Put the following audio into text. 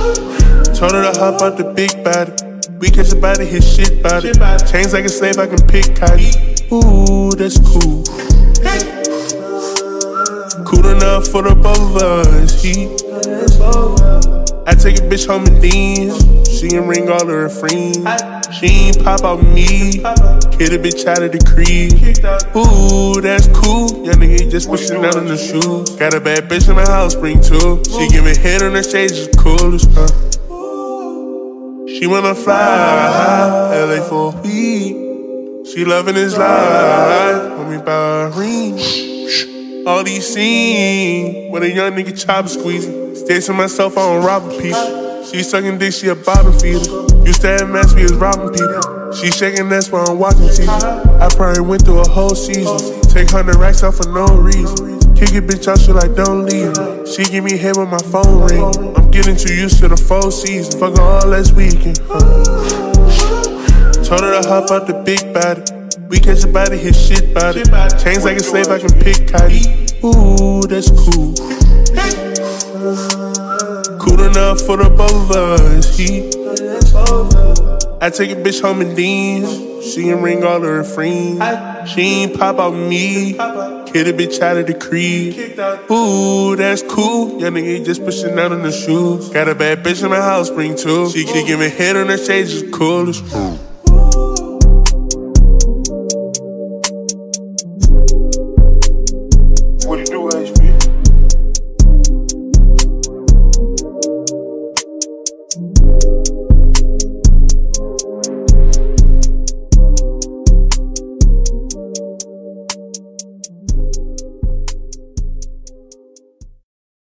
Told her to hop out the big body. We catch a body, hit shit body. Chains like a slave, I can pick cotton. Ooh, that's cool. Cool enough for the both of us. I take a bitch home and dance. She ain't ring all of her friends. She ain't pop out me. Kid a bitch out of the crib. Ooh, that's cool. Young nigga just pushing out in the shoes. Got a bad bitch in the house, bring two. She giving head on the stage, it's cool as her. She wanna fly LA for a week. She loving his life. Want me by a ring. All these scenes when a young nigga chopper squeezing. Stay to myself, I don't rob a piece. She sucking dick, she a bottom feeder. Used to have match me as robbing people. She shaking, that's why I'm watching TV. I probably went through a whole season. Take 100 racks out for no reason. Kick it, bitch, out, she like, don't leave me. She give me head when my phone ring. I'm getting too used to the 4 seasons. Fuck her all last weekend. Told her to hop out the big body. We catch a body, hit shit body. Chains like a slave, I can pick cotton. Ooh, that's cool. Cool enough for the both of us. I take a bitch home and dance. She ain't ring all of her friends. She ain't pop out me. Kid a bitch out of the crib. Ooh, that's cool. Young nigga just pushing out in the shoes. Got a bad bitch in the house, bring two. She giving head on her shades, it's cool as cool.